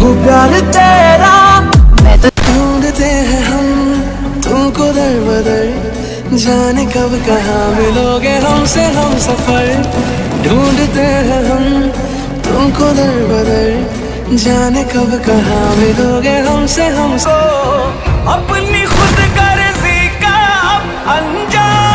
हूँ प्यार तेरा। मैं तो ढूंढते हैं हम तुमको दर बदर, जाने कब कहाँ मिलोगे हमसे हम सफर। ढूंढते हैं हम तुमको दर बदर, जाने कब कहाँ मिलोगे हमसे हम। अपनी खुद गर्जी का अब अंजाम